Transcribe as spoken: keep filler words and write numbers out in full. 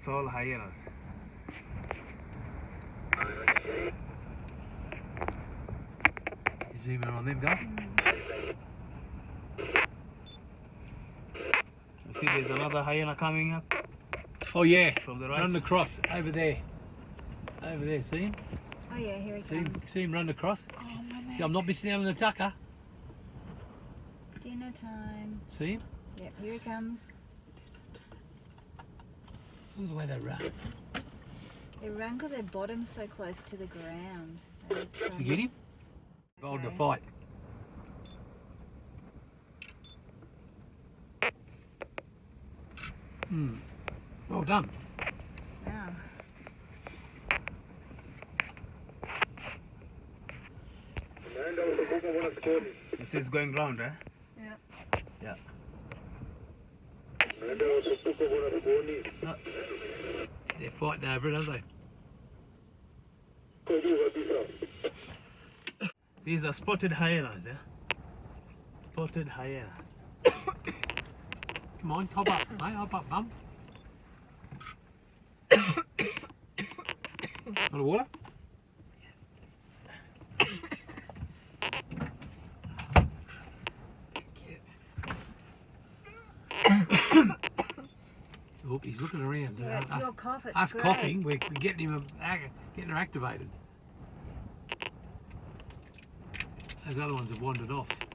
That's all hyenas. You zoom in on them, go. You see there's another hyena coming up Oh yeah, from the right. run across, over there. Over there, see him? Oh yeah, here he See him, comes. see him run across? Oh, my See, I'm not missing out on the tucker. Dinner time. See him? Yep, here he comes. Look at the way they run. They run because their bottom's so close to the ground. Did you get him? Involved in the fight. Hmm. Well done. Wow. This is going round, eh? Yeah. Yeah. No. They're fighting over it, aren't they? These are spotted hyenas, eh? Spotted hyenas. Come on, hop up, mate, hop up, bum. Want the water? Oh, he's looking around. Yeah, it's us your cough, it's us great. coughing, we're, we're getting him getting her activated. Those other ones have wandered off.